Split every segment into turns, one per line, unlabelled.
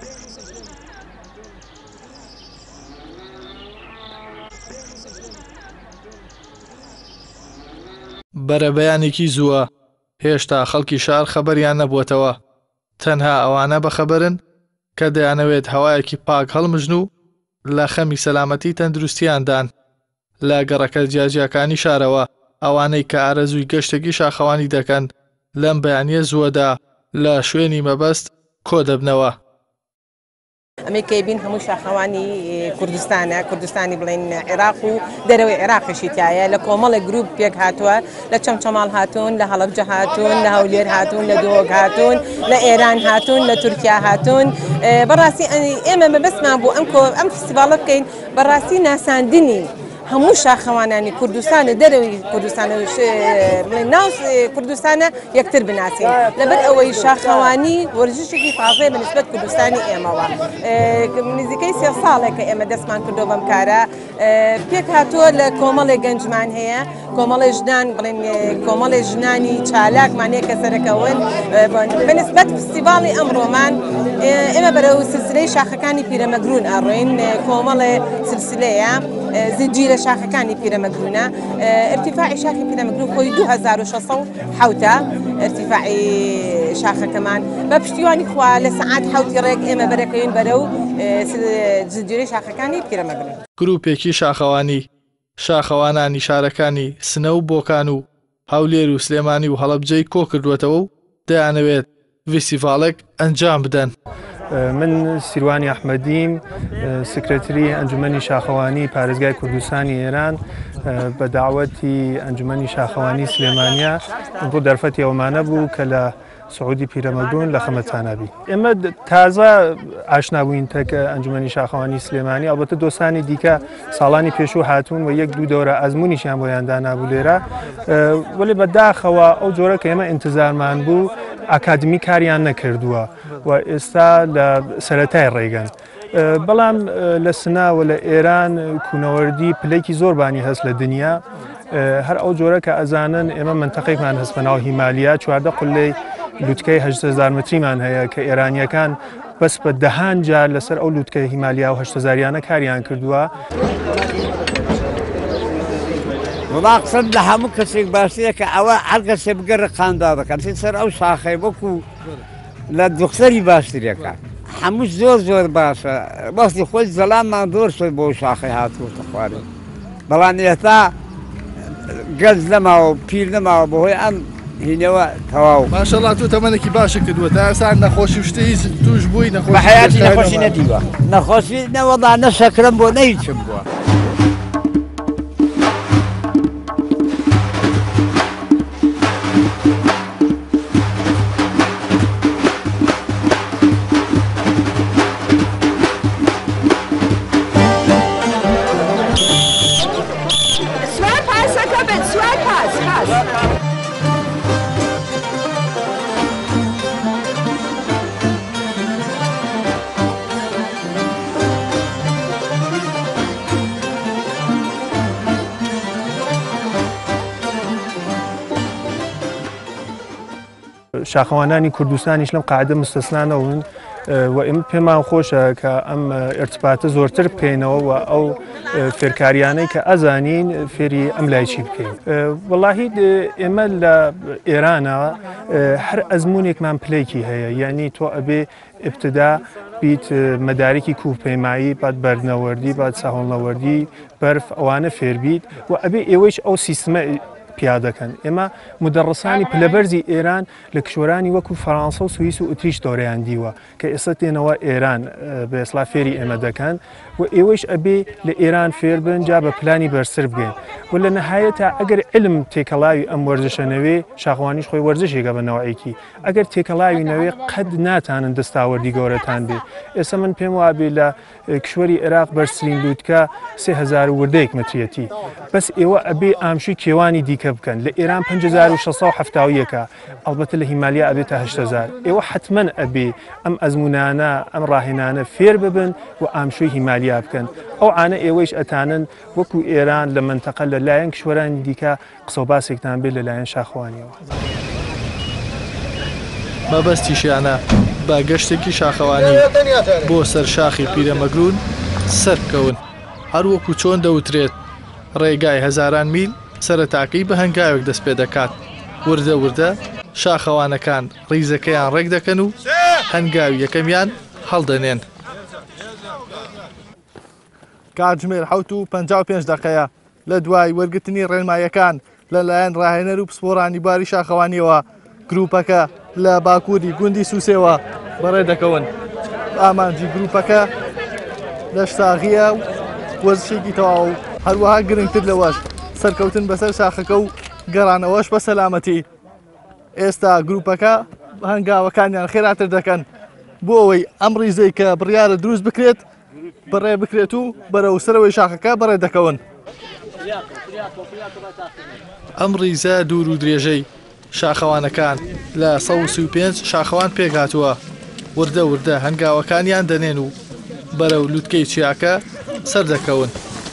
بەرەبەیانێکی زووە هێشتا خەڵکی شار خەبەریان نەبووەتەوە تەنها ئەوانە بەخەبەرن کە دەیانەوێت هەوایەکی پاک هەڵمژن و لە خەمی سەلامەتی تەندروستیاندان لە گەڕەکە جیاجیاکانی شارەوە ئەوانەی کە ئارەزووی گەشتێکی شاخەوانی دەکەن لەم بەیانیە زووەدا لە شوێنی مەبەست کۆ دەبنەوە.
ئەمە کەیبین هەموو شاخەوانی کوردستانە کوردستانی بڵێن عێراق و دەرەوەی عێراقیشی تایە لە کۆمەڵی گروپ پێک هاتووە لە چەمچەماڵ هاتوون لە هەڵەبجە هاتوون لە هەولێر هاتوون لە دۆگ هاتوون لە ئێران هاتوون لە تورکیا هاتوون بەڕاستی ئێمە مەبەستمان بوو ئەم فستیڤاڵە بکەین بەڕاستی ناساندنی هەموو شاخەوانانی کوردستانە دەرەوەی کوردستانە ناو کوردستانە یەکتر بناسین لەبەر ئەوەی شاخەوانی وەرزشێکی تازەیە بەنسبەت کوردستانی ئێمەوە نزیکەی 3 ساڵێک کە ئێمە دەستمان کردو بەم کارە پێک هاتووە لە کۆمەڵێک گەنجمان هەیە کۆمەڵی ژنان بڵێن کۆمەڵی ژنانی چالاکمانەیە کە سەرەکەون بەنسبەت فستیڤاڵی ئەمڕۆمان ئێمە بەرەو سلسلەی شاخەکانی پیرەمەگرون ئەڕۆین کۆمەڵێ سلسلەیە زنجیرە شاخەکانی پیرەمەگرونە ارتفاعی شاخی پیرەمەگرون خۆی 2607 ارتفاعی شاخەکەمان بە پشتیوانی خوا لە سەعات 7 ڕێک ئێمە بەرەکەوین بەرەو زنجیرەی شاخەکانی پیرەمەگرون.
گروپێکی شاخەوانانی شارەکانی سنە و بۆکان و هەولێر و سلێمانی و هەڵەبجەی کۆ کردوێتەوە و دەیانەوێت فستیڤاڵێک ئەنجام بدەن.
من سیروانی ئەحمەدیم سکرتری ئەنجومەنی شاخەوانی پارێزگای کوردستانی ئێران بە داوەتی ئەنجومەنی شاخەوانی سلێمانیا بۆ دەرفەتی ئەومانە بوو کە لە سعودی پیرەمەگرون لە خەمەتانەبی ئێمە تازە ئاشنابووین تەکە ئەنجومەنی شاخەوانی سلێمانی ئەڵبەتە دۆستانی دیکە ساڵانی پێشوو هاتوون و 1-2 دەورە ئەزممویشیان بۆیان دانابوو لێرە وەلی بەداخەوە ئەو جۆرە کە ئێمە ئینتزارمان بوو ئاکادمی کاریان نەکردووە و ئێستا لە سەرەتای ڕێگەن بەڵام لە سناوە لە ئێران کوونەوەردی پلەیەکی زۆربانی هەست لە دنیا هەر ئەو جۆرە کە ئەزانن ئێمە منتەقەیمان هەست بەناو هیمالیا 14 قولەی لووتکەی 8,000 متریمان هەیە کە ئێرانیەکان بەس بە دەهان جار لەسەر ئەو لووتکەی هیمالیا و 8,000یانە کاریان کردووە.
وڵا قسەم لە هەموو کەسێک باشیە کە ئەوە هەر کەسێ بگەڕە قاندا دەکەن سەر ئەو شاخەی وەکو لە دوختەری باشترەکە هەموو زۆر باشە بەستی خۆی زەلامان زۆر شوی بۆ شاخەی هاتووەتە خوارد بەڵام ئێستا گەنج نەماوە و پیر نەماوە بەهۆی ئەم هینەوە تەواو
ماشەڵڵا تۆ تەمەنێکی باشە کردووە تا ئێستا نەخۆشی شتەی توش بووی
بە حەیاتی نەخۆشی نەدیوە نەخۆشی نەوەڵا نەشەکرم بۆ نەیچم بووە.
شاخەوانانی کوردستانیش لەم قاعدە مستەسنانەون و ئێمە پێمان خۆشە کە ئەم ئێرتباتە زۆرتر بکەینەوە و ئەو فێرکاریانەی کە ئەزانین فێری ئەم لایچی بکەین. وەڵاهی ئێمە لە ئێرانە هەر ئەزمموونێکمان پلەیکی هەیە یعنی تۆ ئەبێ ابتدا بیت مەدارێکی کووپەیمایی بات بەرنەوەردی بات ساهۆڵنەوەردی بەرف ئەوانە فێربیت و ئەبێ ئێوەش ئەو سیستمە پیادەکەن. ئێمە مدەڕسانی پلەبەرزی ئێران لە کشوەرانی وەکو فەڕەنسا و سوئیس و ئوتریش دۆڕیان دیوە کە ئێستا تێنەوە ئێران بە ئێسلا فێری ئێمە دەکەن و ئێوەش ئەبێ لە ئێران فێر بن جا بە پلانی بەرسر بگەین و لە نەهایەتە ئەگەر علم تێکەڵاوی ئەم وەرزشەنەوێ شاخەوانیش خۆی وەرزشێکە بەنەوەیەکی ئەگەر تێکەڵاوی نەوێ قەت ناتانن دەستاوەردی گەورەتان بێ. ئێستا من پێم وابێ لە کشوەری عێراق بەرزترین لووتکە 3000 وردەیەک متریەتی بەس ئێوە ئەبێ ئامشوی کێوانی دیکە بکەن لە ئێران 5670 ئەڵبەتە لە هیمالیا ئەبێتە 8000 ئێوە حتمما ئەبێ ئەم ئەزمونانە ئەم ڕاهێنانە فێر ببن و ئامشوی هیمالیا بکەن ئەو ئانە ئێوەیش ئەتانن وەکو ئێران لە منتەقە لە لایەن کشوەرانی دیکە قسە و باسێکتان بێت لە لایەن شاخەوانیەوە.
مەبەستیشیانە بە گەشتێکی شاخەوانی بۆ سەرشاخی پیرەمەگرون سەرکەون. هەروەکو چۆن دەوترێت ڕێگای هەزاران میل سەرەتاکەی بە هەنگاوێک دەست پێ دەکات. وردە وردە شاخەوانەکان ڕیزەکەیان ڕێک دەکەن و هەنگاوی یەکەمیان هەڵدەنێن. کاتژمێر 7:55 دقەیە لە دوای وەرگرتنی ڕێنماییەکان لەلایەن ڕاهێنەر و پسپۆڕانی باری شاخەوانیەوە گروپەکە لە باکووری گوندی سووسێەوە بەڕێ دەکەون. ئامانجی گروپەکە لە شتاغیە و وەرزشێکی تەواو و هەروەها گرنگتر لەوەش سەرکەوتن بەسەر شاخەکە و گەڕانەوەش بە سەلامەتی. ئێستا گروپەکە هەنگاوەکانیان خێراتر دەکەن بۆ ئەوەی ئەم ڕیزەی کە بڕیارە دروست بکرێت بەڕێ بکرێت و بەرەو سەرەوەی شاخەکە بەڕێ دەکەون. ئەم ڕیزە دوور و درێژەی شاخەوانەکان لە 135 شاخەوان پێکهاتووە. وردە وردە هەنگاوەکانیان دەنێن و بەرەو لووتکەی چیاکە سەر دەکەون.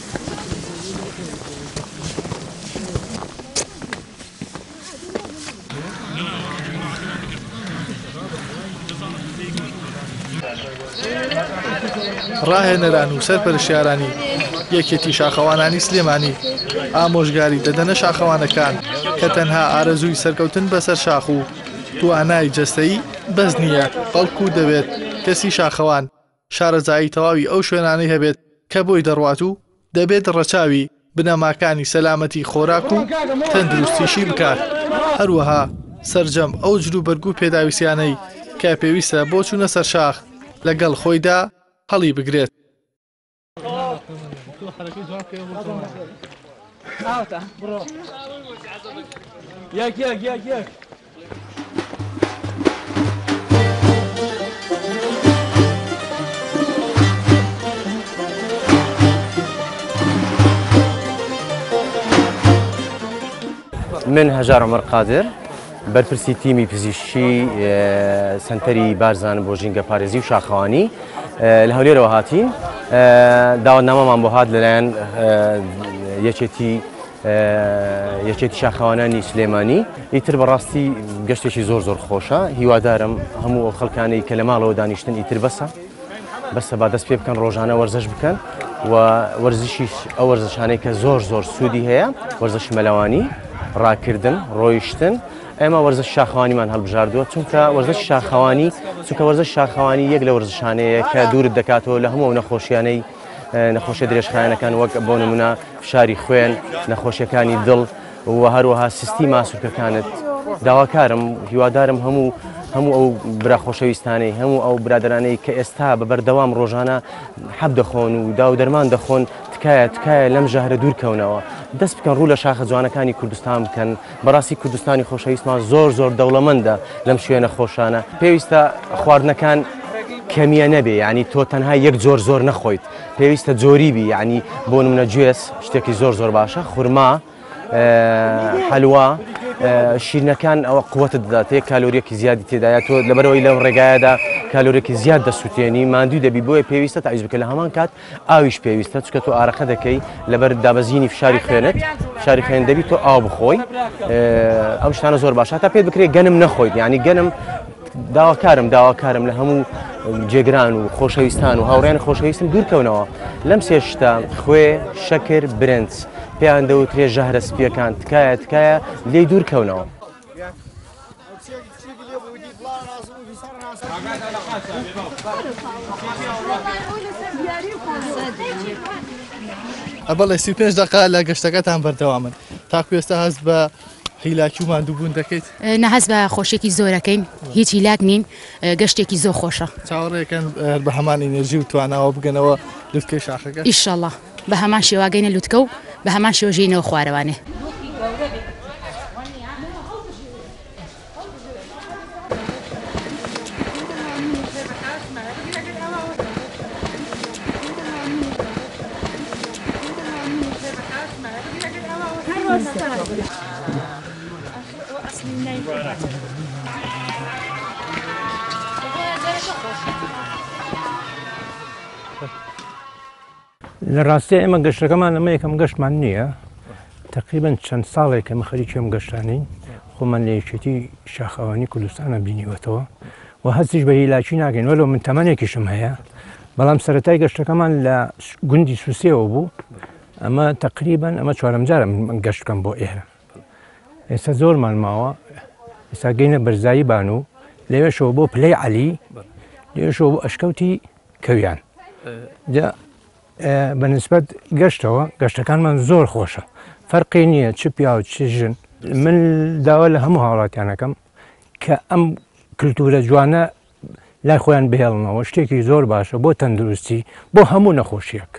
ڕاهێنەران و سەرپەرشتیارانی یەکێتی شاخەوانانی سلێمانی ئامۆژگاری دەدەنە شاخەوانەکان کە تەنها ئارەزووی سەرکەوتن بەسەر شاخ و توانای جەستەیی بەس نییە، بەڵکو دەبێت کەسی شاخەوان شارەزایی تەواوی ئەو شوێنانەی هەبێت کە بۆی دەڕوات و دەبێت ڕەچاوی بنەماکانی سەلامەتی خۆراک و تەندروستیشی بکات. هەروەها سەرجەم ئەو جلو بەرگو پێداویستیانەی کە پێویستە بۆ چوونە سەر شاخ لەگەڵ خۆیدا هەڵی بگرێت.
من هەژار عومەر قادر بەرپرسی تیمی پزیشکی سنتەری بارزانم بۆ ژینگە پارێزی و شاخەوانی لە هەولێرەوە هاتین. داواتنامەمان بۆ هات لەلایەن یەکێتی شاخەوانانی سلێمانی. ئیتر بەڕاستی گەشتێکی زۆر خۆشە. هیوادارم هەموو ئەو خەڵکانەی کە لە ماڵەوە دانیشتن ئیتر بەسە با دەست پێ بکەن ڕۆژانە وەرزش بکەن و وەرزشیش ئەو وەرزشانەی کە زۆر سوودی هەیە، وەرزش مەلەوانی، ڕاکردن، ڕۆیشتن. ئێمە وەرزش شاخەوانیمان هەڵبژاردووە چونکە وەرزش شاخەوانی یەک لە وەرزشانەیە کە دوورت دەکاتەوە لە هەموو نەخۆشیانەی نەخۆشیە درێژخایەنەکان وەک بۆ نمونە فشاری خوێن، نەخۆشیەکانی دڵ و هەروەها سیستیما سوورکەکانت. داواکارم هیوادارم هەموو ئەو براخۆشەویستانەی هەموو ئەو برادرانەی کە ئێستا بەبەردەوام ڕۆژانە حەب دەخۆن و داو دەرمان دەخۆن تکایە لەم ژەهرە دوورکەونەوە دەست بکەن ڕوو لە شاخە جوانەکانی کوردستان بکەن. بەڕاستی کوردستانی خۆشەویستمان زۆر دەوڵەمەندە لەم شوێنە خۆشانە. پێویستە خواردنەکان کەمیە نەبێ، یعنی تۆ تەنها یەک زۆر نەخۆیت، پێویستە جۆریبی، یعنی بۆ نمونە گوێس شتێکی زۆر باشە، خورما، حەلوا، شیرنەکان ئەوە قووەتت دەدات، یەک کالۆریەکی زیادی تێدایە. تۆ لەبەرەوەی لەم ڕێگایەدا کالۆریەکی زیاد دەسووتێنی ماندوو دەبی، بۆیە پێویستە تاویز بکە. لە هەمان کات ئاویش پێویستە چونکە تۆ ئارەقە دەکەی لەبەر دابەزینی فشاری خوێن دەبی تۆ ئاو بخۆی. ئەم شتانە زۆر باشە تا پێت بکرێت گەنم نەخۆیت، یعنی گەنم داواکارم لە هەموو جێگران و خۆشەویستان و هاوڕێن خۆشەویستم دوورکەونەوە لەم سێ شتە: خوێ، شەکر، برنج. پێیان دەوترێ ژەهرە سپیەکان. تکایە لێی دوورکەونەوە.
ئەبڵێ 35 دقا لە گەشتەکەتان بەردەوامن. تاکو ئێستا هەست بە هیلاکی و ماندووبوون دەکەیت؟
نەهەست بە خۆشێکی زۆرەکەین، هیچ هیلاک نین، گەشتێکی زۆر خۆشە.
چاوەڕێکەکەن بە هەمان ئینێرژی و تواناوە بگەنەوە لوتکەی شاخەکە؟
ئیشەڵڵا بە هەمان شێواگەینە لوتکە و بە هەمان شێوەژینەوە خوارەوانێ.
لە ڕاستی ئێمە گەشتەکەمان ئەمە یەکەم گەشتمان نییە. تقریبەن چەند ساڵێکە مە خەریکی ئەم گەشتانەین. خۆمان لە یەکێتی شاخەوانی کوردستانە بینیوەتەوە و هەستیش بە هیلاکی ناکەین وەلو من تەمەنێکیشم هەیە بەڵام سەرەتای گەشتەکەمان لە گوندی سووسێەوە بوو ئەمە تقریبان ئەمە چوارەم جارە من گەشت بکەم بۆ ئێرە ئێستا زۆرمان ماوە ئێستا گەینە بەرزایی بان و لەوێشەوە بۆ پلەی عەلی لێشەوە بۆ ئەشکەوتی کەویان بەنسبەت گەشتەوە گەشتەکانمان زۆر خۆشە فەرقی نییە چ پیا و چ ژن من داوا لە هەموو هاوڵاتیانەکەم کە ئەم کللتورە جوانە لای خۆیان بهێڵنەوە شتێکی زۆر باشە بۆ تەندروستی بۆ هەموو نەخۆشیەک.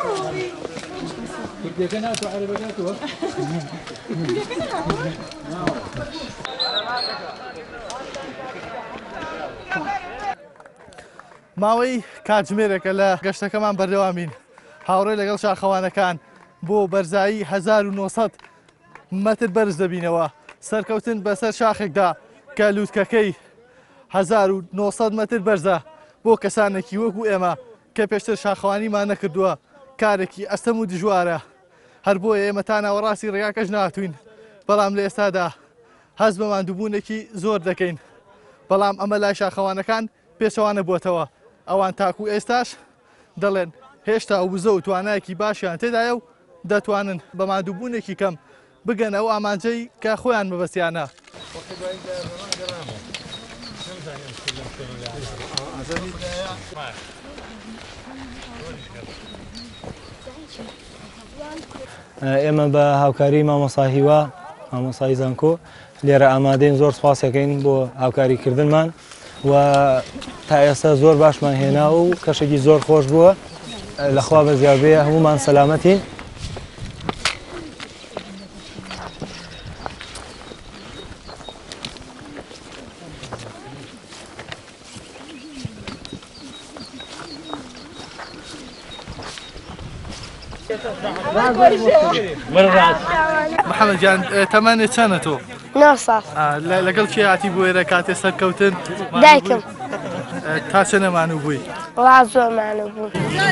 ماوەی کاتژمێرێکە لە گەشتەکەمان بەردەوامین هاوڕێ لەگەڵ شاخەوانەکان بۆ بەرزایی 1900 مەتر بەرز دەبینەوە سەرکەوتن بەسەر شاخێکدا کە لووتکەکەی 1900 مەتر بەرزە بۆ کەسانێکی وەکو ئێمە کە پێشتر شاخەوانیمان نەکردووە کارێکی ئەستەم و دژوارە هەر بۆیە ئێمە تا ناوەڕاستی ڕێگاکەش ناتوین بەڵام لە ئێستادا هەست بە ماندووبوونێکی زۆر دەکەین بەڵام ئەمە لای شاخەوانەکان پێچەوانە بووەتەوە ئەوان تاکو ئێستاش دەڵێن هێشتا وزە و توانایەکی باشیان تێدایە و دەتوانن بە مادووبوونێکی کەم بگەن ئەو ئامانجەی کە خۆیان مەبەستیانە.
ئێمە بە هاوکاری مامۆساهیوا مامۆسای زانکۆ لێرە ئامادەین زۆر سپاسەکەین بۆ هاوکاریکردنمان و تا ئێستا زۆر باشمان هێنا و کەشێکی زۆر خۆش بووە لەخوا بە زیابێ هەمومان سەلامەتین.
محەممەد جان تەمانێت چەنە تۆ؟
9 ساڵ.
لەگەڵ کێ هاتی بۆ ئێرە کاتێ سەرکەوتن؟
دایکم.
تا چەنەمانوو بووی؟
وڵات زۆرمانە بوو.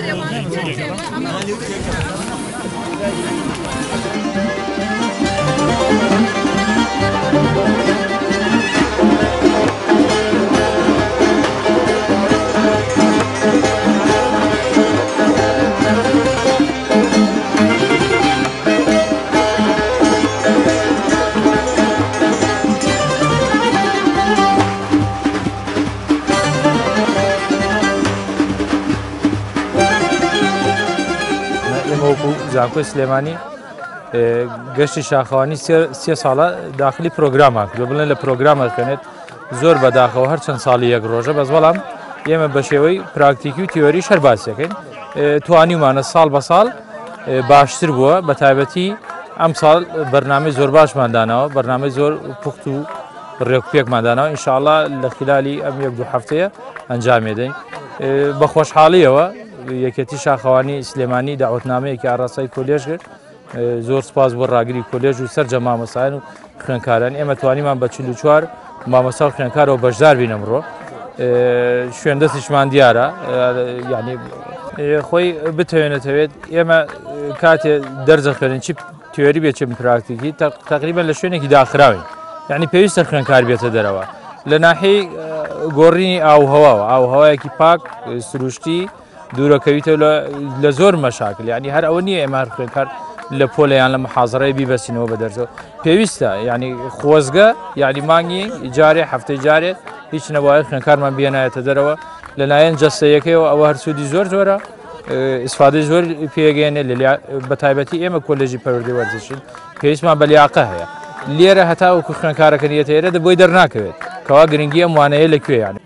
زانکۆی سلێمانی گەشتی شاخەوانی 3 ساڵە داخلی پرۆگرامە کردو بڵێن لە پرۆگرامەکەنێت زۆر بەداخەوە هەر چەند ساڵی یەک ڕۆژە بەس بەڵام ئێمە بە شێوەی پراکتیکی و تیۆری شەر باسیەکەین توانیمانە ساڵ بە ساڵ باشتر بووە بە تایبەتی ئەم ساڵ بەرنامەی زۆر باشماندانەوە بەرنامەی زۆر پوخت و ڕێکوپێکماندانەوە ئینشاءڵڵا لە خلالی ئەم 1-2 هەفتەیە ئەنجامێدەین بە خۆشحاڵیەوە یەکێتی شاخەوانی سلێمانی داوەتنامەیەکی ئاڕاستای کۆلێژ کرد زۆر سپاس بۆ ڕاگری کۆلێژ و سەرجە مامۆسایان و خوێنکاران ئێمە توانیمان بە 44 مامۆستا و خوێنکارەوە بەشدار بین ئەمڕۆ شوێندەستیشمان دیارە یعنی خۆی بتوێنێتەوێت ئێمە کاتێ دەرزە خوێنن چی تیۆری بێت چم پراکتیکی تقریبا لە شوێنێکی داخراوین یعنی پێویستە خوێنکار بێتە دەرەوە لە ناحیەی گۆڕینی ئاوهەواوە ئاوهەوایەکی پاک سروشتی دوورەکەویتە لە زۆر مەشاکل ینی هەر ئەوە نییە ئێمە خوێنکار لە پۆلەیان لە محازڕەی بیبەسینەوە بە دەرزەوە پێویستە ینی خۆزگە یعنی مانگی جارێ هەفتەی جارێت هیچ نەبواە خوێنکارمان بێنایەتە دەرەوە لەلایەن جەستەیەکەوە ئەوە هەرسوودی زۆر زۆرە ئیسفادەی زۆر پێگەێنێ بە تایبەتی ئێمە کۆلێژی پەروەردەی وەرزشین پێویستمان بە لیاقە هەیە لێرە هەتا وەکو خوێنکارەکەنیەتە ئێرە دەبۆی دەرناکەوێت کەوا گرنگی ئەم وانەیە لەکوێ یانی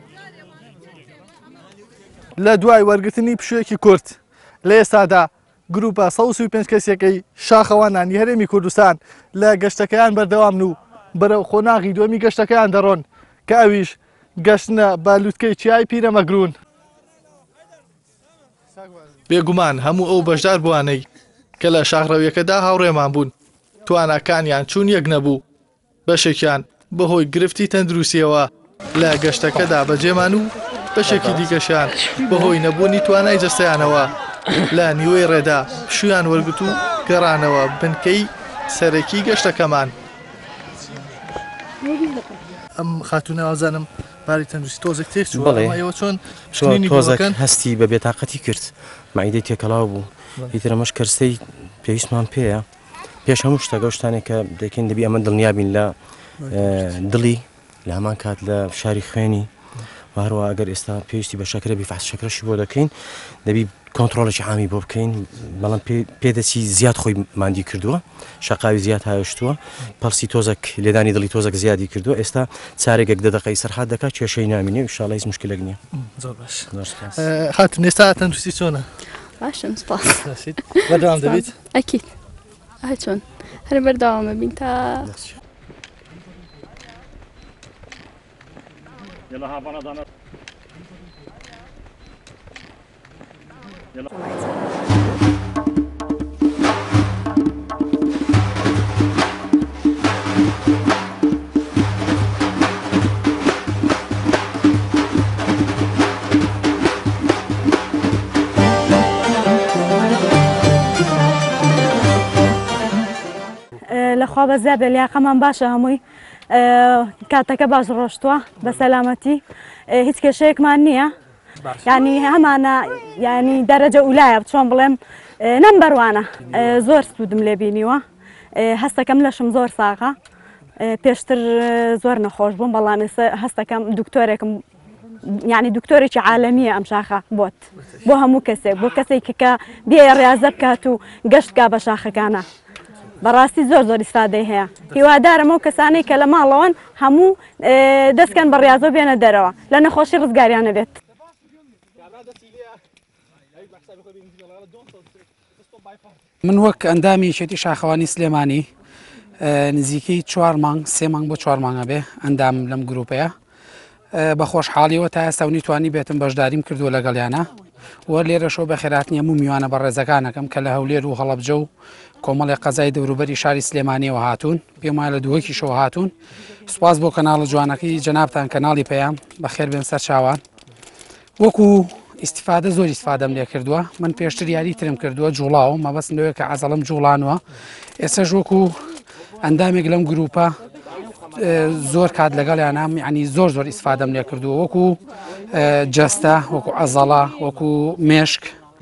لە دوای وەرگرتنی پشوویەکی کورت لە ئێستادا گروپە 135 کەسێکەی شاخەوانانی هەرێمی کوردستان لە گەشتەکەیان بەردەوامن و بەرەو خۆناغی دووەمی گەشتەکەیان دەڕۆن کە ئەویش گەشتنە بە لووتکەی چیای پیرەمەگرون. بێگومان هەموو ئەو بەشدار بوانەی کە لە شاخڕەویەکەدا هاوڕێمان بوون تواناکانیان چوون یەک نەبوو بەشێکیان بەهۆی گرفتی تەندروستیەوە لە گەشتەکەدا بەجێمان و بەشێکی دیکەشان بەهۆی نەبوونی توانای جەستەیانەوە لە نیوەی ڕێدا پشویان وەرگرت و گەڕانەوە بنکەی سەرەکی گەشتەکەمان. ئەم خاتونەوەزانم باری تەندروستی تۆزێک تێک چووە
بەڵێ.
ئەمە ئێوە چۆن
تۆزێک هەستی بە بێتاقەتی کرد مایدەی تێکەڵاو بوو ئیتر ئەمەش کەرسەی پێویستمان پێیە پێش هەموو شتەگە شتانێک کە دەکەین دەبی ئەمە دڵنیابین لە دڵی لە هەمان کات لە شاری خوێنی هەروە ئەگەر ئێستا پێویستی بە شەکرە بیفاس شەکرەشی بۆ دەکەین دەبی کۆنتترۆلێکی عامی بۆ بکەین بەڵام پێدەچی زیاد خۆی مادی کردووە شقاوی زیاد هاوشتووە پەرسی تۆزێک لێدانی دڵی تۆزێک زیادی کردووە ئێستا چارێکێک دەدەقەی سەرحات دەکات کێشەی نامینێ ئینشاڵڵا هیچ مشکلێک نییە
زۆر باش هاتم ئێستا تەندروستی چۆنە
باشم سپاس
بەردەوام دەبیت
ئەکید چۆن هەر بەردەوامە بین تا
لەخوا بەزیاد بێ لیاقەمان باشە هەمووی کاتەکە باش ڕۆشتووە بە سەلامەتی هیچ کێشەیەکمان نییە ینی هەمانە ینی دەرەجە ئولایە چۆن بڵێم نەمبەروانە زۆر سوودم لێ بینیوە هەستەکەم لەشم زۆر ساغا پێشتر زۆر نەخۆش بووم بەڵام هەستەکەم دکتۆرێکم یعنی دکتۆرێکی عالەمیە ئەم شاخە بۆت بۆ هەموو کەسێک بۆ کەسێک کە بێ ڕاضە بکات و گەشتکا بە شاخەکانە بەڕاستی زۆر زۆر ئیسفادەی هەیە هیوادارم ئەو کەسانەی کە لە ماڵەوەن هەموو دەستکەن بە ڕاضە بێنە دەرەوە لە نەخۆشی ڕزگاریانە بێت
من وەک ئەندامی یەکێتی شاخەوانی سلێمانی نزیکەی 4 مانگ 3 مانگ بۆ 4 مانگە بێ ئەندام لەم گروپەیە بە خۆشحاڵیەوە تا ئێستا نیتوانی بێتم بەشداریم کردووە لەگەڵیانە وە لێرەشەوە بە خێراتنیە هەموو میوانە بە ڕێزەکانەکەم کە لە هەولێر و هەڵەبجە و کۆمەڵی قەزای دەوروبەری شاری سلێمانیەوە هاتوون پێم وایە لە دووەکیشەوە هاتوون سوپاس بۆ کەناڵە جوانەکەی جەنابتان کەناڵی پێیان بەخێر بێن سەر چاوان وەکو ئیسیفادە زۆر ئیسفادەم لێ کردووە من پێشتر یاری ترم کردووە جوڵاوە مەبەست لەوەیە کە عەزەڵم جوڵانوە ئێستاش وەکو ئەندامێک لەم گروپە زۆر کات لەگەڵیانام ینی زۆر زۆر ئیسفادەم لێ کردووە وەکو جەستە وەکو عەزەڵە وەکو مێشک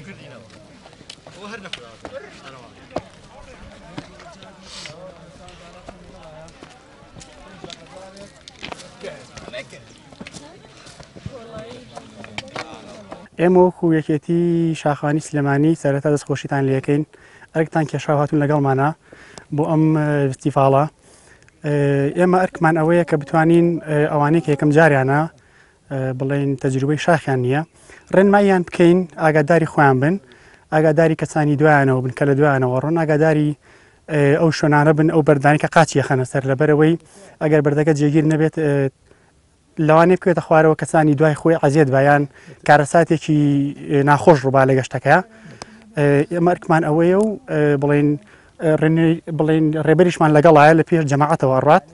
ئێمە وەکو یەکێتی شاخەوانی سلێمانی سەرەتا دەستخۆشیتان لەکەین ئەرکتان کێشاو هاتوون لەگەڵمانە بۆ ئەم فستیڤاڵە ئێمە ئەرکمان ئەوەیە کە بتوانین ئەوانەیە کە یەکەم جاریانە بڵێن تەجروبەی شاخیان نییە ڕێنماییان بکەین ئاگاداری خۆیان بن ئاگاداری کەسانی دوایانەوە بن کە لە دوایانەوە ڕۆن ئاگاداری ئەو شوێنانە بن ئەو بەردانی کە قاچیە خەنە سەر لەبەرەوەی ئەگەر بەردەکە جێگیر نەبێت لەوانێ بکوێتە خوارەوە کەسانی دوای خۆی عەزیەت بایان کارەساتێکی ناخۆش ڕووبا لە گەشتەکە ئێمە ئەرکمان ئەوەیە و بڵێن ڕێبەریشمان لەگەڵایە لە پێش جەماعەتەوە ڕات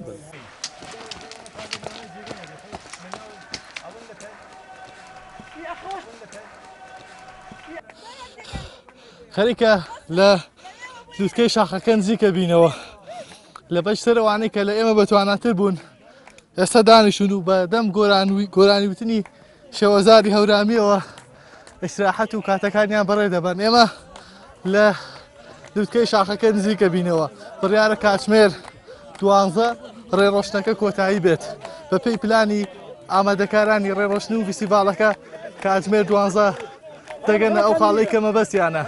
خەریکە لە دووتکەی شاخەکە نزیکە بینەوە لە بەشترەوانەی کە لە ئێمە بەتواناتر بوون ئێستا دانیشون و بە دەم گۆرانیوتنی شێوەزاری هەورامیەوە ئیسراحەت و کاتەکانیان بەڕێ دەبەن ئێمە لە دووتکەی شاخەکە نزیکە بینەوە بڕیارە کاتژمێر 12 ڕێڕۆشنەکە کۆتایی بێت بە پێی پلانی ئامادەکارانی ڕێڕۆشنی و فیستیڤاڵەکە کاتژمێر 12 دەگەنە ئەو خاڵەی کە مەبەستیانە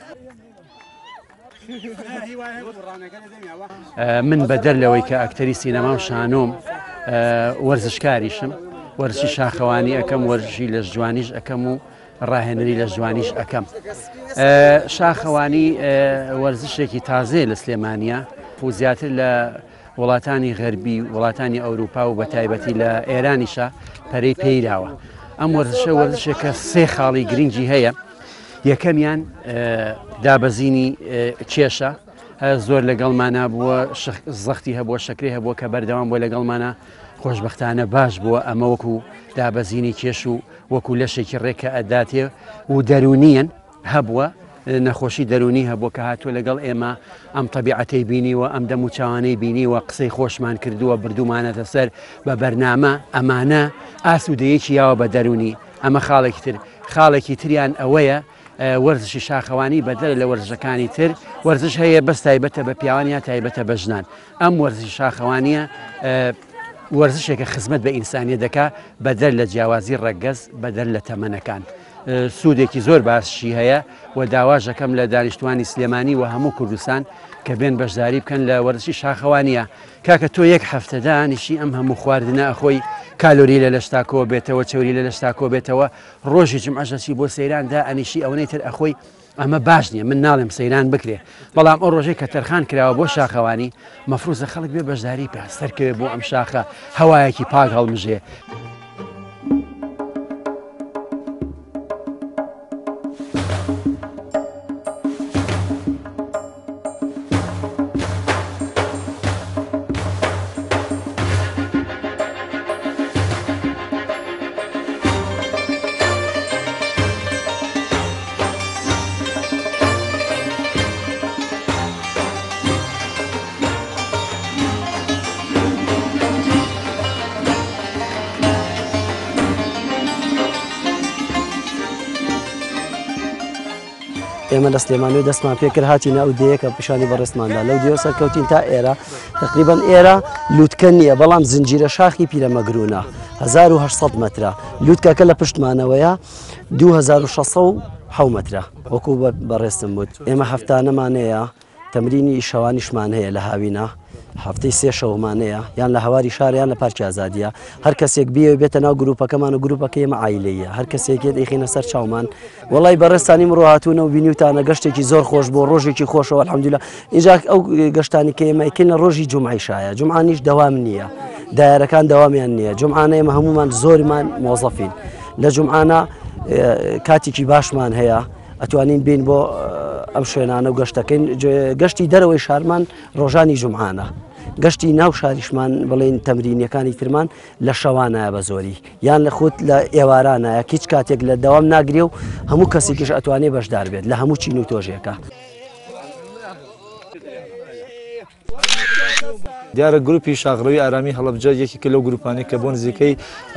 من بەدەر لەوەی کە ئەکتەری سینەما و شانۆم وەرزشکاریشم وەرزشی شاخەوانی ئەەکەم وەرزشی لە جوانیش ئەەکەم و ڕاهێنەری لە جوانیش ئەەکەم شاخەوانی وەرزشێکی تازێ لە سلێمانیا و زیاتر لە وڵاتانی غەربی وڵاتانی ئەوروپا و بە تایبەتی لە ئێرانیشە پەرەی پێیراوە ئەم وەرزشە وەرزشێکە 3 خاڵی گرنگی هەیە یەکەمیان دابەزینی کێشە زۆر لەگەڵمانە بووە زەختی هەبووە شەکری هەبووە کە بەردەوام بۆ لەگەڵمانە خۆشبەختانە باش بووە ئەمە وەکو دابەزینی کێش و وەکو لەشێکی ڕێکە ئەداتێ و دەرونیەن هەبووە نەخۆشی دەرونی هەبوو کە هاتووە لەگەڵ ئێمە ئەم تەبیعەتەی بینیوە ئەم دەموچوانەی بینیوە قسەی خۆشمان کردووە بردومانەتە سەر بە بەرنامە ئەمانە ئاسوودەیەکی یاوە بە دەرونی ئەمە خاڵێکی تریان ئەوەیە وەرزشی شاخەوانی بەدەر لە وەرزەکانی تر وەرزش هەیە بەس تایبەتە بە پیاوان یا تایبەتە بە ژنان ئەم وەرزشی شاخەوانیە وەرزشێکە خزمەت بە ئینسانیە دەکا بەدەر لە جیاوازی ڕەگەز بەدەر لە تەمەنەکان سوودێکی زۆر باششی هەیە و داواژەکەم لە دانیشتوانی سلێمانی و هەموو کوردستان کە بێن بەشداری بکەن لە وەرزشی شاخەوانیە کاکە تۆ یەک هەفتەدا نیشی ئەم هەموو خواردنە ئەخۆی کالۆری لە لەشتاکۆ بێتەوە چوری لە لەشتاکۆ بێتەوە ڕۆژی جمعەشەسی بۆ سەیراندا ئەنیشی ئەوەی تر ئەخۆی ئەمە باش نییە من ناڵێم سەیران بکرێ بەڵام ئەو ڕۆژەی کە تەرخان کراوە بۆ شاخەوانی مەفروزە خەڵک بێ بەشداری پێستەرکەوێ بۆ ئەم شاخە هەوایەکی پاک هەڵمژێ.
ئێمە لە سلێمانی دەستمان پێکرد هاتیینە ئەو دەیەکە پیشانی بەڕێستماندا لەو دیێ سەرکەوتین تا ئێرە تقریبان ئێرە لووتکە نییە بەڵام زنجیرە شاخی پیرەمەگرونە 1800 مترە لووتکەکە لە پشتمانەوەیە 2600 مترە وەکو بەڕێستم وت ئێمە هەفتانەمانەیە تەمرینی شەوانیشمان هەیە لە هاوینە هەفتەی سێ شەومانەیە یان لە هەواری شاریان لە پارکی ئازادیە هەر کەسێک بیە بێتە ناو گروپەکەمان و گروپەکە ئێمە عایلەیە هەر کەسێکێت ئەیخینە سەر چاومان وڵی بەڕێستانی مرۆ هاتوونە و بینیوتانە گەشتێکی زۆر خۆش بۆ ڕۆژێکی خۆشەوە الحەمدولیلا ئینجا ئەو گەشتانی کە ئێمە ئەیکەینە ڕۆژی جومعەی شایە جومعانیش دەوام نییە دایرەکان دەوامیان نییە جومعانە ئێمە هەمومان زۆرمان مۆزەفین لە جومعانە کاتێکی باشمان هەیە ئەتوانین بین بۆ ئەم شوێنانە و گەشتەکەین گەشتی دەرەوەی شارمان ڕۆژانی جومعانە گەشتی ناو شاریشمان بڵێن تەمرینیەکانی ترمان لە شەوانایە بە زۆری یان لە خۆت لە ئێوارانایە هیچ کاتێک لە دەوام ناگرێ و هەموو کەسێکیش ئەتوانێ بەشدار بێت لە هەموو چین و تۆژێکە.
دیارە گروپی شاغڕەوی ئارامی هەڵەبجە یەکێکە لەو گروپانی کە بۆ نزیکەی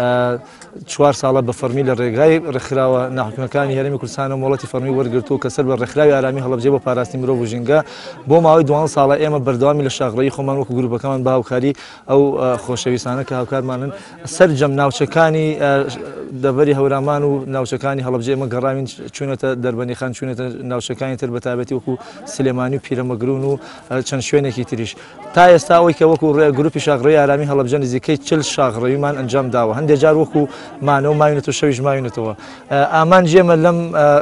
4 ساڵە بە فەرمی لە ڕێگای ڕێکخراوە ناحکومەکانی هەرێمی کوردستان و وڵاتی فەرمی وەرگرتووە کە سەر بە ڕێکخراوی ئارامی هەڵەبجە بۆ پاراستنی مرۆڤ و ژینگە بۆ ماوەی 2 ساڵە ئێمە بەردەوامی لە شاغڕەوی خۆمان وەکو گروپەکەمان بە هاوکاری ئەو خۆشەویستانە کە هاوکارمانن سەرجەم ناوچەکانی دەبەری هەورامان و ناوچەکانی هەڵەبجە ئێمە گەڕاوین چوونەتە دەربەنیخان چوونەتە ناوچەکانی تر بەتابەتی وەکو سلێمانی و پیرەمەگرون و چەند شوێنێکی تریش تا ئێستا ئەوەی کە وەکو گروپی شاغڕەوی ئارامی هەڵەبجە نزیکەی 40 شاغڕەویمان ئەنجام داوە هەندێک جار وەکو مانەوە ماوینێتەوە شەویش ماوینێتەوە ئامان جێمە لەم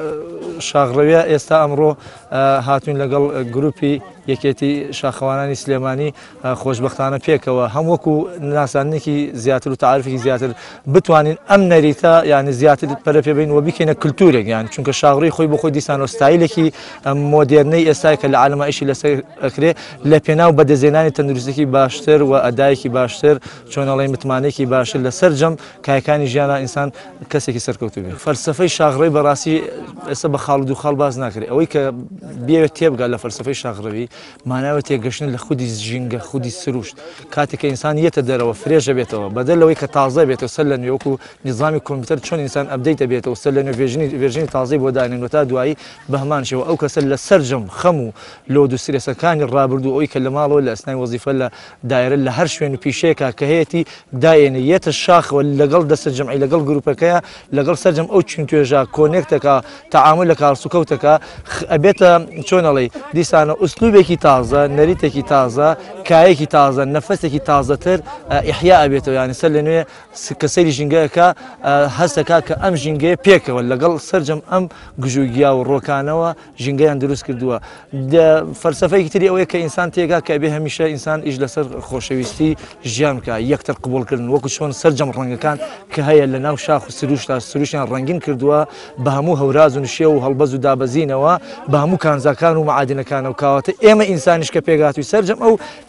شاغڕەویە ئێستا ئەمڕۆ هاتوین لەگەڵ گروپی یەکێتی شاخەوانانی سلێمانی خۆشبەختانە پێکەوە هەم وەکو ناسانێکی زیاتر و تعریفێکی زیاتر بتوانین ئەم نەریتە یعنی زیاتر پەرە پێبین و بیکەینە کللتورێک یان چونکە شاغڕی خۆی بۆ خۆی دیسان و ستایلێکی مۆدێرنەی ئێستای کە لە عالەمایشی لەسەر ئەکرێ لە پێناو بەدەزێنانی تەندروستێکی باشتر و ئەدایەکی باشتر چۆنەڵی متمانێکی باشتر لە سەرجەم کایەکانی ژیانە ئینسان کەسێکی سەرکەوتو بێت فەلسەفەی شاغڕەی بەڕاستی ئێستا بە خاڵ و دووخاڵ باز ناکرێت ئەوەی کە بێوێت تێبگات لە فەلسەفەی شاغڕەوی ماناوە تێگەشتن لە خودی ژینگە خودی سروشت کاتێککە ئینسان یەتە دەرەوە فرێژە بێتەوە بەدەلەوەی کە تازە بێتەوە سەر لە نوێوەکو نظامی کۆمپیوتەر چۆن ئینسان ئەبدەیتە بێتەوە سەر لە نوێژنی تازەی بۆ داێنن تا دوایی بە هەمانشەوە ئەو کەسە لە سەرجەم خەم و لۆ دووسرێسەکانی ڕابردوو ئەوی کە لە ماڵەوە لە ئەسنای وەزیفە لە دایرە لە هەر شوێن و پیشەیەکە کە هەیەی داێنە یەتە شاخەوە لەگەڵ دەستە جەمعی لەگەڵ گروپەکەیە لەگەڵ سەرجەم ئەو چین توێژە کۆنێکتەکە تەعامل لە کارسوکەوتەکە ئەبێتە چۆنەڵی دیسانە ئوسلوبێکی تازە نەریتێکی تازە کایەکی تازە نەفەسێکی تازەتر ئیحیا ئەبێتەوە یانی سەر لە نوێ کە سەیری ژینگەیەکە هەستەکە کە ئەم ژینگەیە پێکەوە لەگەڵ سەرجەم ئەم گژوگیا و ڕۆکانەوە ژینگەیان دروست کردووە فەلسەفەیەکی تری ئەوەیە کە ئینسان تێگا کە بێ هەمیشە ئینسان ئیش لەسەر خۆشەویستی ژیان بکە یەکتر قبولکردن وەکو چۆن سەرجەم ڕەنگەکان کە هەیە لە ناو شاخ و سروشتا سروشیان ڕەنگین کردووە بە هەموو هەوراز و نشێ و هەڵبەز و دابەزینەوە بە هەموو کانزاکان و معادنەکانە و کاواتە ئێمە ئینسانیش کە پێگاتوی سەرجەم ئەو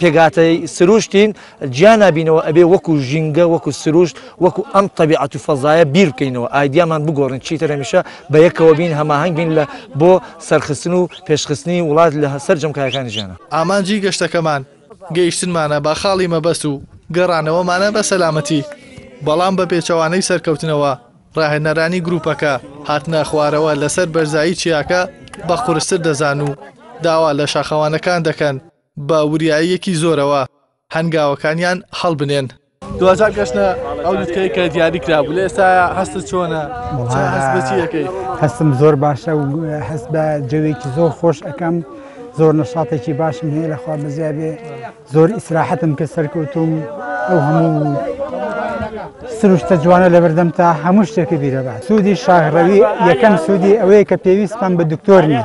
تێگاتەی سروشتین گیان نبینەوە ئەبێ وەکو ژینگە وەکو سروشت وەکو ئەم طبیعەت و فەزایە بیر بکەینەوە ئایدیامان بگۆڕین چیتر هەمیشە بە یەکەوە بین هەماهەنگ بین لە بۆ سەرخستن و پێشخستنی وڵات لە سەر جەمکایەکانی ژیانە.
ئامانجی گەشتەکەمان گەیشتنمانە با خاڵی مەبەست و گەڕانەوەمانە بە سەلامەتی بەڵام بە پێچەوانەی سەرکەوتنەوە ڕاهێنەرانی گروپەکە هاتنە خوارەوە لەسەر بەرزایی چیاکە بە قورستر دەزان و داوا لە شاخەوانەکان دەکەن بە وریاییەکی زۆرەوە هەنگاوەکانیان هەڵبنێن. دوجار گەشتە ئەو لوتکەی کە دیاری کرابوو لە ئێستا هەستت چۆنە هەست بە چیەکەی؟
هەستم زۆر باشە و هەست بە جەوێکی زۆر خۆش ئەەکەم زۆر نەشاتێکی باشم هەیە لەخوا بەزیا بێ زۆر ئیسراحەتم کە سەرکەوتوم ئەو هەموو سروشتە جوانە لە بەردەم تا هەموو شتێکی بیرە بە سوودی شاهڕەوی یەکەم سوودی ئەوەیە کە پێویستمان بە دکتۆر نییە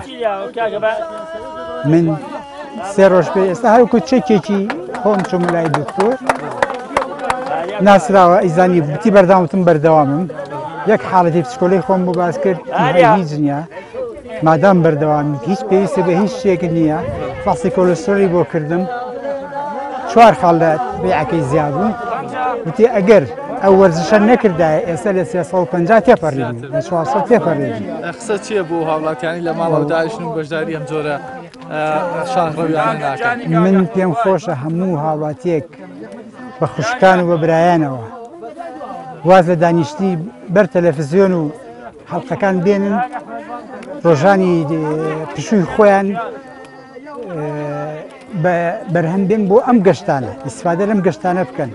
من سێ ڕۆژ پێ ئێستا هەروکو چێکێکی خۆم چۆم لای دکتۆر ناسراوە ئیزانی بتی بەرداوتم بەردەوامم یەک حاڵەتی پسکۆلەی خۆم بۆ باز کرد هیچ نییە مادام بەردەوام هیچ پێویستە بە هیچ شتێک نییە فاسی کۆلستۆری بۆ کردم 4 خاڵ لە بێعەکەی زیاد بوو وتی ئەگەر ئەو وەرزشە نەکردایە ئێستا لە 350 تێپەڕیدی لە 400 تێپەڕیدی.
قسە چییە بۆ هاوڵاتیانی لە ماڵەوە داریشن و بەشداری ئەم جۆرە شاهڕەویانە ناکەن؟
من پێم خۆشە هەموو هاوڵاتیەک بە خوشکان و بە برایانەوە واز لە دانیشتی بەر تەلەڤیزیۆن و هەڵقەکان بێنن ڕۆژانی پشووی خۆیان بەرهەم بێن بۆ ئەم گەشتانە ئیسفادە لەم گەشتانە بکەن.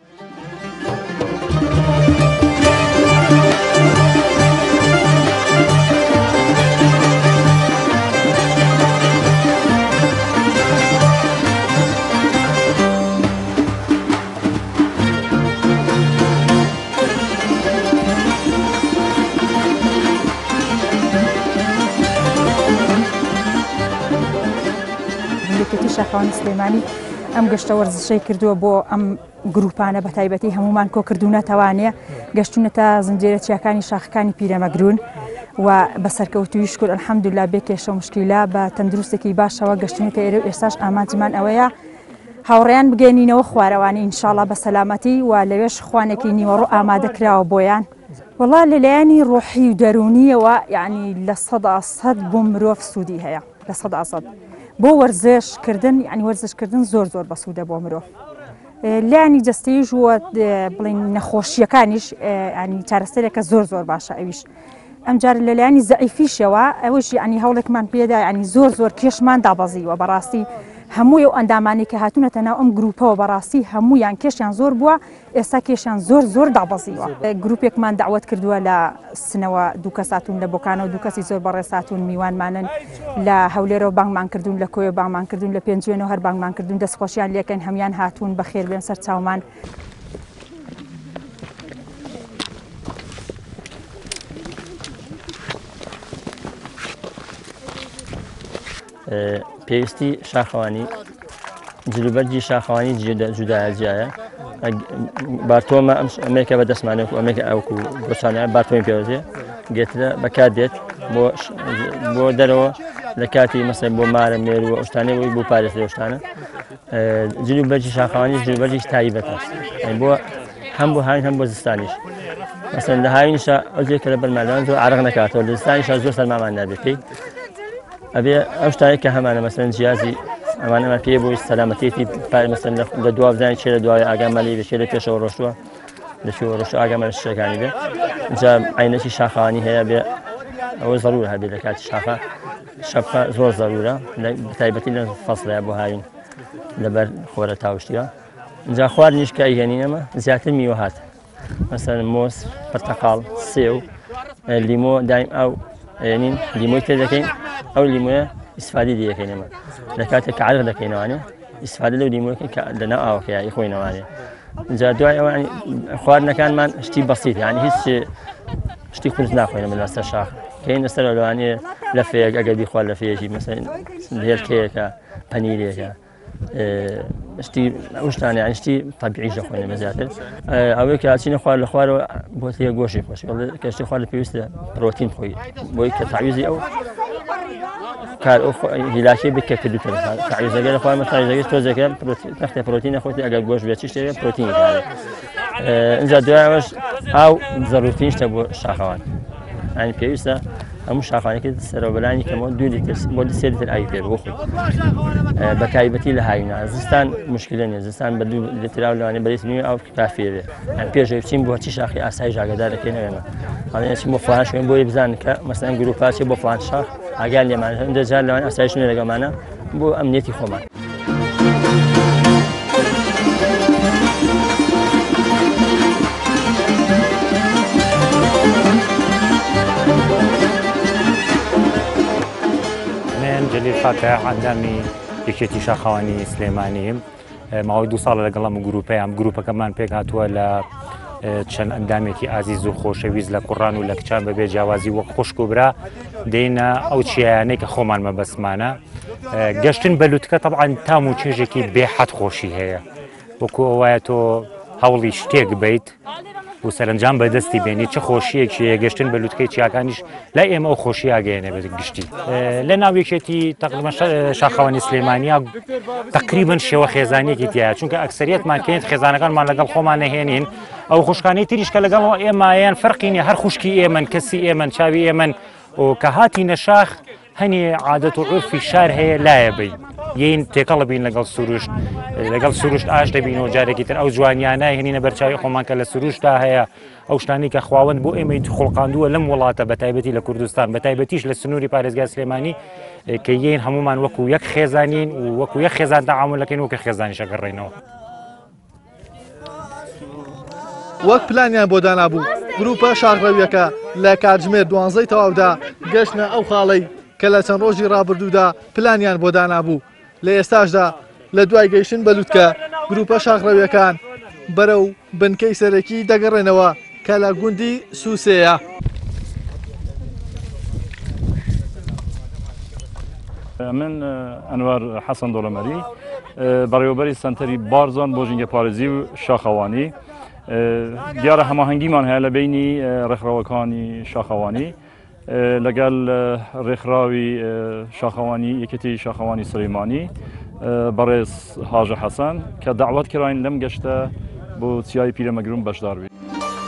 شاخەوانی سلێمانی ئەم گەشتە وەرزشەی کردووە بۆ ئەم گروپانە بە تایبەتی هەمومان کۆکردوونەتەوانێ گەشتونەتە زنجێرە چیاکانی شاخەکانی پیرەمەگرون و بە سەرکەوتوی شکر ئەلحەمدولیلا بێ کێشە و مشکیلا بە تەندروستێکی باشەوە گەشتونەتە ئێرە و ئێستاش ئامانجمان ئەوەیە هاوڕێیان بگەێنینەوە خوارەوانی ئینشاڵڵا بە سەلامەتی و لەوێش خوانێکی نیوەڕۆ ئامادە کراوە بۆیان. وەڵا لەلایەنی ڕۆحی و دەرونیەوە یعنی لە 100% بۆ مرۆڤ سوودی هەیە لە 100%. بۆ وەرزشکردن یعنی وەرزشکردن زۆر زۆر بەسوودە بۆ مرۆڤ. لایەنی جەستەیش وە بڵین نەخۆشیەکانیش ینی چارەسەرێکە زۆر زۆر باشە ئەویش. ئەمجار لەلایەنی زەعیفیشەوە ئەوش ینی هەوڵێکمان پێدا ینی زۆر زۆر کێشمان دابەزیوە بەڕاستی هەموو ئەو ئەندامانی کە هاتوونەتە ناو ئەم گروپەوە بەڕاستی هەمویان کێشیان زۆر بووە ئێستا کێشیان زۆر زۆر دابەزیوە. گروپێکمان داوت کردووە لە سنەوە دوو کەساتون لە بۆکانەوە دوو کەسی زۆر بەڕێساتون میوانمانن لە هەولێرەوە بانگمان کردوون لە کۆیە بانگمان کردوون لە پێنجوێنەوە هەر بانگمان کردوون دەستخۆشیان لێکەن هەمان هاتوون بە خێر بێن سەر چاومان.
پێویستی شاخەوانی جلوبەرجی شاخەوانی جودایەجیایە بارتۆمە ئەمریکا بە دەستمانێک و ئەمریکا ئەوکو بۆچانیان بارتۆمی پێوەزێ گێترە بەکات دێت بۆ دەرەوە لە کاتی مەسەر بۆ مارە مێر و ئەوشتانەی بۆ پارێز لەشتانە جلوبەرجی شاخەوانی جلوبەرجی تایبەتە بۆ هەم بۆ هاوین هەم بۆ زستانیش مەسەن لە هاوینشە ئەوجێک کە لە بەرماردان زۆر عەرق نەکاتەوە لە زستانیشە زۆر سەرمامان نابێت پێی ئەبێ ئەو شتانێک کە هەمانە مەسەن جیازی ئەمانەمان پێ بۆی سەلامەتێتی مەسەن لە دوا بزانین چێ لە دوای ئاگامەلی بێ چێ لە پێشەوە ڕۆشتووە لە شێوە ڕۆشتووە ئاگامە لە شتەکانی بێ جا عینەکی شاخەوانی هەیە بێ ئەوە زەرورە هەبێت لە کاتی شاخە شەبقە زۆر زەرورە بەتایبەتی لە فەسڵەیە بۆ هاوین لەبەر خۆرە تاوشتیە جا خواردنیش کە ئەیهێنینەمە زیاتر میوە هات مەسەن مۆز پەرتەقاڵ سێو لیمۆ دایم ئەو ینین لیمۆی تێ دەکەین ئەو لیمۆیە ئیسفادی دیەکەینەمە لە کاتێک کە عەرق دەکەینەوانێ ئیسفادە لەو لیمۆیەکەین کە لەناو ئاوەکەیە خۆینەوانێ جا دوای ئەوە خواردنەکانمان شتی بەسیط یعنی هیچ شتی قورس ناخۆینەمە لەسەر شاخ کەین لەسەر لەوانەیە لە فەیەک ئەگەر بیخوارد لە فەیەکی مەسەن هێلکەیەکە پەنیرێکە شتی ئەو شتانە یعنی شتی تەبیعیش دەخۆینەمە زیاتر ئەوەی کە ئاچینە خوارد لە خوارەوە بۆ تێ گۆشی خۆش کە شتی خوارد لە پێویستە پرۆتین بخۆی بۆی کە تاویزی ئەو کار هیلاکی بکە کردوتر تعویزەکە لە خوارمە تعویزەکە تۆزەکە تەختە پرۆتینە خۆتی ئەگەر گۆشت بێت چی شتێک پرۆتینی دارێت اینجا دوایەوەش ئاو ضرورترین شتە بۆ شاخەوان ئەنی پێویستە هەموو شاخوانێکی سەرۆبەلانی کەمەوە 2 لیتر بۆ 3 لیتر ئاوی پێ بخۆ بە تایبەتی لە هاوینە زستان مشکلە نیە زستان بە 2 لیتر ئاو لەوانێ بەدەست نیوە ئاو کافیە بێ پێشەوەی بچین بۆ چی شاخی ئاسایی ژاگەدار دەکەینەوێمە هەڵێنچین بۆ فڵان شوێن بۆی بزانن کە مەسەڵەن گروپاچێ بۆ فڵان شاخ ئاگال لێمانە هەندێک جار لەوانێ ئاسایش نوێ لەگەڵمانە بۆ ئەمنیەتی خۆمان
جلیل خاتە ئەندامی یەکێتی شاخەوانی سلێمانیم ماوەی 2 ساڵە لەگەڵ ئەم گروپەیە گروپەکەمان پێک هاتووە لە چەند ئەندامێکی ئازیز و خۆشەویست لە کوڕان و لە کچان بەبێ جیاوازی وەک خوشک و برا دێنە ئەو چیایانەی کە خۆمان مەبەسمانە گەشتن بەلووتکە تەبعاً تام و چێژێکی بێحەد خۆشی هەیە وەکو ئەوایە تۆ هەوڵی شتێک بیت و سەرنجام بەدەستی بێنی چه خۆشیەکیە گەشتن بە لووتکەی چیاکانیش لای ئێمە ئەو خۆشی ئاگەیەنێ بە گشتی لە ناوێکێتی تقریبا شاخەوانی سلێمانیا تقریبا شێوە خێزانێکی تایە چونکە ئەکسەریەتمان کەیت خێزانەکانمان لەگەڵ خۆمان نەهێنین ئەو خوشکانەی تریش کە لەگەڵ ئێمایان فەرقی نیە هەر خوشکی ئێمەن کەسی ئێمەن چاوی ئێمەن و کە هاتی نەشاخ هەنێ عادەت و عورفی شار هەیە لایە بی یین تێکەڵ بین لەگەڵ سروشت ئاش دەبین و جارێکی تر ئەو جوانیانە هێنینە بەرچاوی خۆمان کە لە سروشتا هەیە ئەو شتانی کە خواوەند بۆ ئێمەی خوڵقاندووە لەم وڵاتە بە تایبەتی لە کوردستان بە تایبەتیش لە سنووری پارێزگای سلێمانی کە یین هەمومان وەکو یەک خێزانین و وەکو یەک خێزان تەعاملەکەین وەکە خێزانی شەگەڕێنەوە
وەک پلانیان بۆ دانابوو گروپە شاخڕەویەکە لە کاتژمێر 12 تەواودا گەشتە ئەو خاڵەی کە لە چەند ڕۆژی ڕابردوودا پلانیان بۆ دانابوو لە ئێستاشدا لە دوای گەیشتن بە لووتکە گروپە شاخڕەویەکان بەرەو بنکەی سەرەکی دەگەڕێنەوە کە لە گوندی سووسەیە.
من ئەنوەر حەسەن دۆڵەمەری بەڕێوەبەری سەنتەری بارزان بۆ ژینگە پارێزی و شاخەوانی دیارە هەماهەنگیمان هەیە لە بینی ڕێکخراوەکانی شاخەوانی لەگەڵ ڕێکخراوی شاخەوانی یەکێتی شاخەوانی سلێمانی بەڕێز هاژە حەسەن کە داوات کراین لەم گەشتە بۆ چیای پیرەمەگرون بەشدار بێت.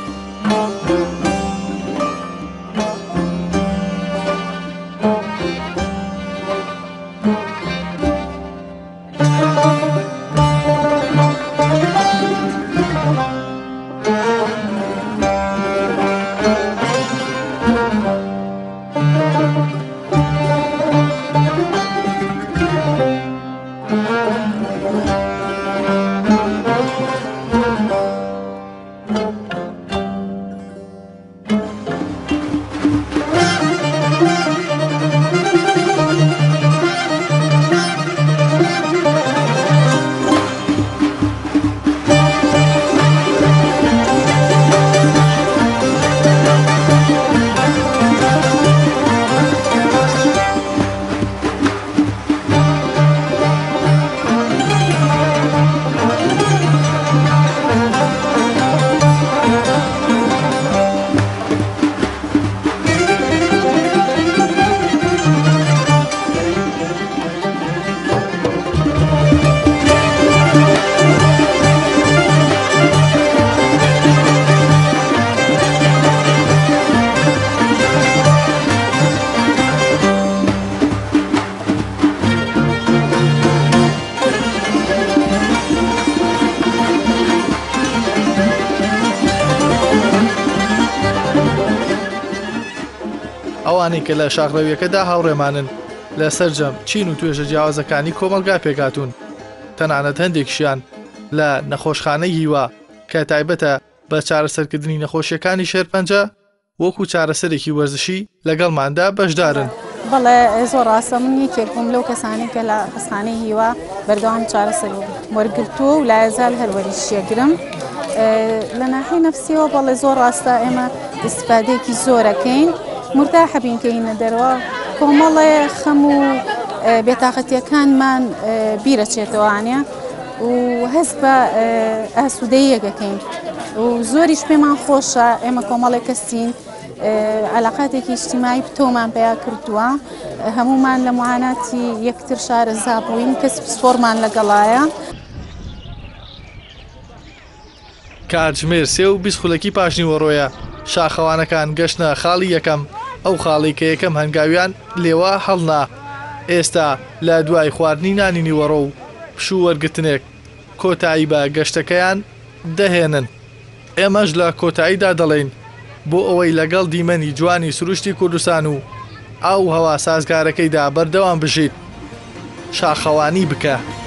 ئەوانەی کە لە شاخڕەویەکەدا هاوڕێمانن لە سەرجەم چین و توێژە جیاوازەکانی کۆمەلگا پێکاتون تەنانەت هەندێکشیان لە نەخۆشخانەی هیوا کە تایبەتە بە چارەسەرکردنی نەخۆشیەکانی شێرپەنجە وەکو چارەسەرێکی وەرزشی لەگەڵماندا بەشدارن.
بەڵێ زۆر ڕاستە من یەکێک بووم لەو کەسانی کە لە خستخانەی هیوا بەردەوام چارەسەر وەرگرتووە و لایەزال هەروەریشیەگرم لە ناحی نەفسیەوە بەڵێ زۆر ڕاستە ئێمە ئیسپادەیەکی زۆرەکەین مرتاحە بین کەینە دەرەوە کۆمەڵێ خەم و بێتاقەتیەکانمان بیرەچێتەوانە و هەست بە ئاسوودەیەکەکەین و زۆریش پێمان خۆشە ئێمە کۆمەڵێک کەسین علاقاتێکی اجتیماعی تۆمان پێیا کردووە هەمومان لە معاناتی یەکتر شارەزا بووین کەس سپۆرمان لەگەڵایە
کاتژمێر 3 و 20 خولەکی پاشنیوەڕۆیە شاخەوانەکان گەشتە خاڵی یەکەم ئەو خاڵی کە یەکەم هەنگاویان لێوە هەڵنا ئێستا لە دوای خواردنی نانی نیوەڕۆ و پشوو وەرگتنێک کۆتایی بە گەشتەکەیان دەهێنن ئێمەش لە کۆتاییدا دەڵێن بۆ ئەوەی لەگەڵ دیمەنی جوانی سروشتی کوردستان و ئاو هەوا سازگارەکەیدا بەردەوام بژیت شاخەوانی بکە.